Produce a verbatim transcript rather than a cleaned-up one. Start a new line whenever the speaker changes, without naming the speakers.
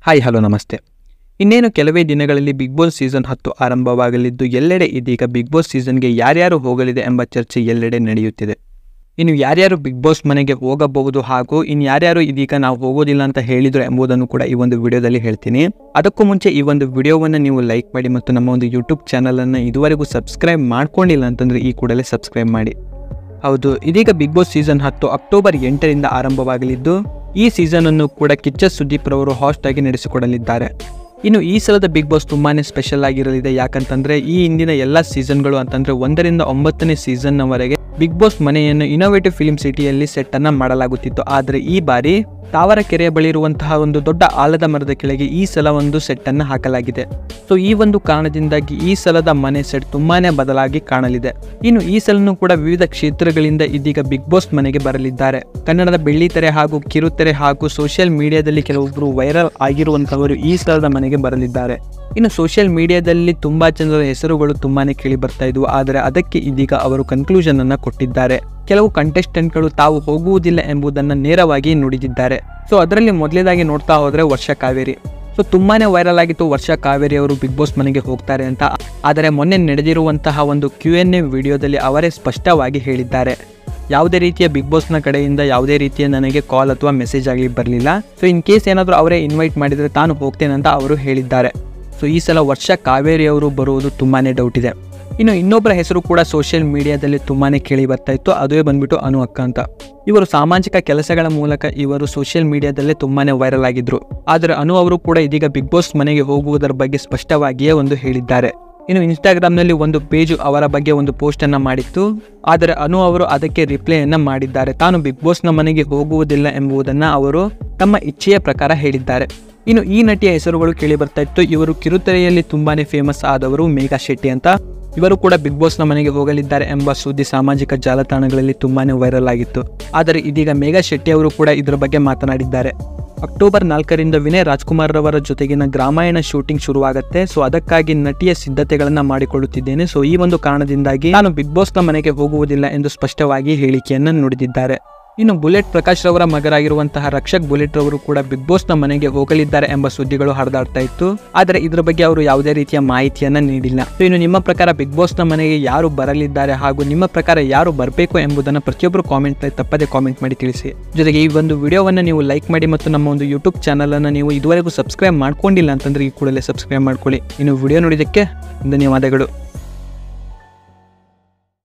Hi hello ನಮಸ್ತೆ. ಇನ್ನೇನು ಕೆಲವೇ ದಿನಗಳಲ್ಲಿ ಬಿಗ್ ಬಾಸ್ ಸೀಸನ್ ಹತ್ತು ಆರಂಭವಾಗಲಿದ್ದು ಎಲ್ಲೆಡೆ ಇದೀಗ ಬಿಗ್ ಬಾಸ್ ಸೀಸನ್ಗೆ ಯಾರ್ಯಾರು ಹೋಗಲಿದೆ ಎಂಬ ಚರ್ಚೆ ಎಲ್ಲೆಡೆ ನಡೆಯುತ್ತಿದೆ. ಇನ್ನು ಯಾರ್ಯಾರು ಬಿಗ್ ಬಾಸ್ ಮನೆಗೆ ಹೋಗಬಹುದು ಹಾಗೂ ಇನ್ನು ಯಾರ್ಯಾರು ಇದೀಗ ನಾವು ಹೋಗೋದಿಲ್ಲ ಅಂತ ಹೇಳಿದ್ರು ಎಂಬುದನ್ನು ಕೂಡ ಈ ಒಂದು ವಿಡಿಯೋದಲ್ಲಿ ಹೇಳ್ತೀನಿ. ಅದಕ್ಕೂ ಮುಂಚೆ ಈ ಒಂದು ವಿಡಿಯೋವನ್ನು ನೀವು ಲೈಕ್ ಮಾಡಿ ಮತ್ತು ನಮ್ಮ ಒಂದು ಯೂಟ್ಯೂಬ್ ಚಾನಲನ್ನು ಇದುವರೆಗೂ ಸಬ್ಸ್ಕ್ರೈಬ್ ಮಾಡ್ಕೊಂಡಿಲ್ಲ ಅಂತಂದರೆ ಈ ಕೂಡಲೇ ಸಬ್ಸ್ಕ್ರೈಬ್ ಮಾಡಿ. ಹೌದು, ಇದೀಗ ಬಿಗ್ ಬಾಸ್ ಸೀಸನ್ ಹತ್ತು ಅಕ್ಟೋಬರ್ ಎಂಟರಿಂದ ಆರಂಭವಾಗಲಿದ್ದು ಈ ಸೀಸನ್ ಅನ್ನು ಕೂಡ ಕಿಚ್ಚ ಸುದೀಪ್ ರವರು ಹಾಸ್ಟ್ ಆಗಿ ನಡೆಸಿಕೊಡಲಿದ್ದಾರೆ. ಇನ್ನು ಈ ಸಲದ ಬಿಗ್ ಬಾಸ್ ತುಂಬಾನೇ ಸ್ಪೆಷಲ್ ಆಗಿರಲಿದೆ. ಯಾಕಂತಂದ್ರೆ ಈ ಹಿಂದಿನ ಎಲ್ಲ ಸೀಸನ್ಗಳು ಅಂತಂದ್ರೆ ಒಂದರಿಂದ ಒಂಬತ್ತನೇ ಸೀಸನ್ನವರೆಗೆ ಬಿಗ್ ಬಾಸ್ ಮನೆಯನ್ನು ಇನೋವೇಟಿವ್ ಫಿಲ್ಮ್ ಸಿಟಿಯಲ್ಲಿ ಸೆಟ್ ಅನ್ನ ಮಾಡಲಾಗುತ್ತಿತ್ತು. ಆದರೆ ಈ ಬಾರಿ ತಾವರಕೆರೆಯ ಬಳಿ ಇರುವಂತಹ ಒಂದು ದೊಡ್ಡ ಆಲದ ಮರದ ಕೆಳಗೆ ಈ ಸಲ ಒಂದು ಸೆಟ್ ಅನ್ನು ಹಾಕಲಾಗಿದೆ. ಸೊ ಈ ಒಂದು ಕಾರಣದಿಂದಾಗಿ ಈ ಸಲದ ಮನೆ ಸೆಟ್ ತುಂಬಾನೇ ಬದಲಾಗಿ ಕಾಣಲಿದೆ. ಇನ್ನು ಈ ಸಲನೂ ಕೂಡ ವಿವಿಧ ಕ್ಷೇತ್ರಗಳಿಂದ ಇದೀಗ ಬಿಗ್ ಬಾಸ್ ಮನೆಗೆ ಬರಲಿದ್ದಾರೆ. ಕನ್ನಡದ ಬೆಳ್ಳಿತೆರೆ ಹಾಗೂ ಕಿರುತೆರೆ ಹಾಗೂ ಸೋಷಿಯಲ್ ಮೀಡಿಯಾದಲ್ಲಿ ಕೆಲವೊಬ್ಬರು ವೈರಲ್ ಆಗಿರುವಂತಹವರು ಈ ಸಲದ ಮನೆಗೆ ಬರಲಿದ್ದಾರೆ. ಇನ್ನು ಸೋಷಿಯಲ್ ಮೀಡಿಯಾದಲ್ಲಿ ತುಂಬಾ ಜನರ ಹೆಸರುಗಳು ತುಂಬಾನೇ ಕೇಳಿ ಬರ್ತಾ ಇದ್ವು. ಆದರೆ ಅದಕ್ಕೆ ಇದೀಗ ಅವರು ಕನ್ಕ್ಲೂಷನ್ ಅನ್ನ ಕೊಟ್ಟಿದ್ದಾರೆ. ಕೆಲವು ಕಂಟೆಸ್ಟೆಂಟ್ಗಳು ತಾವು ಹೋಗುವುದಿಲ್ಲ ಎಂಬುದನ್ನು ನೇರವಾಗಿ ನುಡಿದಿದ್ದಾರೆ. ಸೊ ಅದರಲ್ಲಿ ಮೊದಲೇದಾಗಿ ನೋಡ್ತಾ ಹೋದ್ರೆ ವರ್ಷ ಕಾವೇರಿ. ಸೊ ತುಂಬಾನೇ ವೈರಲ್ ಆಗಿತ್ತು ವರ್ಷ ಕಾವೇರಿ ಅವರು ಬಿಗ್ ಬಾಸ್ ಮನೆಗೆ ಹೋಗ್ತಾರೆ ಅಂತ. ಆದರೆ ಮೊನ್ನೆ ನಡೆದಿರುವಂತಹ ಒಂದು ಕ್ಯೂ ಎನ್ ಎ ವಿಡಿಯೋದಲ್ಲಿ ಅವರೇ ಸ್ಪಷ್ಟವಾಗಿ ಹೇಳಿದ್ದಾರೆ, ಯಾವುದೇ ರೀತಿಯ ಬಿಗ್ ಬಾಸ್ನ ಕಡೆಯಿಂದ ಯಾವುದೇ ರೀತಿಯ ನನಗೆ ಕಾಲ್ ಅಥವಾ ಮೆಸೇಜ್ ಆಗಲಿ ಬರಲಿಲ್ಲ. ಸೊ ಇನ್ ಕೇಸ್ ಏನಾದರೂ ಅವರೇ ಇನ್ವೈಟ್ ಮಾಡಿದರೆ ತಾನು ಹೋಗ್ತೇನೆ ಅಂತ ಅವರು ಹೇಳಿದ್ದಾರೆ. ಸೊ ಈ ಸಲ ವರ್ಷ ಕಾವೇರಿ ಅವರು ಬರುವುದು ತುಂಬಾನೇ ಡೌಟ್ ಇದೆ. ಇನ್ನು ಇನ್ನೊಬ್ಬರ ಹೆಸರು ಕೂಡ ಸೋಷಿಯಲ್ ಮೀಡಿಯಾದಲ್ಲಿ ತುಂಬಾನೇ ಕೇಳಿ ಬರ್ತಾ ಇತ್ತು. ಅದುವೇ ಬಂದ್ಬಿಟ್ಟು ಅನು ಅಕ್ಕ ಅಂತ. ಇವರು ಸಾಮಾಜಿಕ ಕೆಲಸಗಳ ಮೂಲಕ ಇವರು ಸೋಷಿಯಲ್ ಮೀಡಿಯಾದಲ್ಲೇ ತುಂಬಾನೇ ವೈರಲ್ ಆಗಿದ್ರು. ಆದರೆ ಅನು ಅವರು ಕೂಡ ಇದೀಗ ಬಿಗ್ ಬಾಸ್ ಮನೆಗೆ ಹೋಗುವುದರ ಬಗ್ಗೆ ಸ್ಪಷ್ಟವಾಗಿಯೇ ಒಂದು ಹೇಳಿದ್ದಾರೆ. ಇನ್ನು ಇನ್ಸ್ಟಾಗ್ರಾಮ್ನಲ್ಲಿ ಒಂದು ಪೇಜ್ ಅವರ ಬಗ್ಗೆ ಒಂದು ಪೋಸ್ಟ್ ಅನ್ನ ಮಾಡಿತ್ತು. ಆದರೆ ಅನು ಅವರು ಅದಕ್ಕೆ ರಿಪ್ಲೈಯನ್ನ ಮಾಡಿದ್ದಾರೆ. ತಾನು ಬಿಗ್ ಬಾಸ್ನ ಮನೆಗೆ ಹೋಗುವುದಿಲ್ಲ ಎಂಬುದನ್ನ ಅವರು ತಮ್ಮ ಇಚ್ಛೆಯ ಪ್ರಕಾರ ಹೇಳಿದ್ದಾರೆ. ಇನ್ನು ಈ ನಟಿಯ ಹೆಸರುಗಳು ಕೇಳಿ ಬರ್ತಾ ಇತ್ತು. ಇವರು ಕಿರುತೆರೆಯಲ್ಲಿ ತುಂಬಾನೇ ಫೇಮಸ್ ಆದವರು ಮೇಘಾ ಶೆಟ್ಟಿ ಅಂತ. ಇವರು ಕೂಡ ಬಿಗ್ ಬಾಸ್ನ ಮನೆಗೆ ಹೋಗಲಿದ್ದಾರೆ ಎಂಬ ಸುದ್ದಿ ಸಾಮಾಜಿಕ ಜಾಲತಾಣಗಳಲ್ಲಿ ತುಂಬಾನೇ ವೈರಲ್ ಆಗಿತ್ತು. ಆದರೆ ಇದೀಗ ಮೇಘಾ ಶೆಟ್ಟಿ ಅವರು ಕೂಡ ಇದರ ಬಗ್ಗೆ ಮಾತನಾಡಿದ್ದಾರೆ. ಅಕ್ಟೋಬರ್ ನಾಲ್ಕರಿಂದ ವಿನಯ್ ರಾಜ್ಕುಮಾರ್ ರವರ ಜೊತೆಗಿನ ಗ್ರಾಮಾಯಣ ಶೂಟಿಂಗ್ ಶುರುವಾಗುತ್ತೆ. ಸೊ ಅದಕ್ಕಾಗಿ ನಟಿಯ ಸಿದ್ಧತೆಗಳನ್ನ ಮಾಡಿಕೊಳ್ಳುತ್ತಿದ್ದೇನೆ. ಸೊ ಈ ಒಂದು ಕಾರಣದಿಂದಾಗಿ ನಾನು ಬಿಗ್ ಬಾಸ್ನ ಮನೆಗೆ ಹೋಗುವುದಿಲ್ಲ ಎಂದು ಸ್ಪಷ್ಟವಾಗಿ ಹೇಳಿಕೆಯನ್ನು ನುಡಿದಿದ್ದಾರೆ. ಇನ್ನು ಬುಲೆಟ್ ಪ್ರಕಾಶ್ ರವರ ಮಗರಾಗಿರುವಂತಹ ರಕ್ಷಕ್ ಬುಲೆಟ್ ರವರು ಕೂಡ ಬಿಗ್ ಬಾಸ್ನ ಮನೆಗೆ ಹೋಗಲಿದ್ದಾರೆ ಎಂಬ ಸುದ್ದಿಗಳು ಹರಿದಾಡ್ತಾ ಇತ್ತು. ಆದರೆ ಇದರ ಬಗ್ಗೆ ಅವರು ಯಾವುದೇ ರೀತಿಯ ಮಾಹಿತಿಯನ್ನ ನೀಡಿಲ್ಲ. ಇನ್ನು ನಿಮ್ಮ ಪ್ರಕಾರ ಬಿಗ್ ಬಾಸ್ನ ಮನೆಗೆ ಯಾರು ಬರಲಿದ್ದಾರೆ ಹಾಗೂ ನಿಮ್ಮ ಪ್ರಕಾರ ಯಾರು ಬರಬೇಕು ಎಂಬುದನ್ನು ಪ್ರತಿಯೊಬ್ಬರು ಕಾಮೆಂಟ್ ತಪ್ಪದೆ ಕಾಮೆಂಟ್ ಮಾಡಿ ತಿಳಿಸಿ. ಜೊತೆಗೆ ಈ ಒಂದು ವಿಡಿಯೋವನ್ನು ನೀವು ಲೈಕ್ ಮಾಡಿ ಮತ್ತು ನಮ್ಮ ಒಂದು ಯೂಟ್ಯೂಬ್ ಚಾನಲ್ ಅನ್ನು ನೀವು ಇದುವರೆಗೂ ಸಬ್ಸ್ಕ್ರೈಬ್ ಮಾಡ್ಕೊಂಡಿಲ್ಲ ಅಂತಂದ್ರೆ ಈ ಕೂಡಲೇ ಸಬ್ಸ್ಕ್ರೈಬ್ ಮಾಡ್ಕೊಳ್ಳಿ. ಇನ್ನು ವಿಡಿಯೋ ನೋಡಿದ್ದಕ್ಕೆ ಧನ್ಯವಾದಗಳು.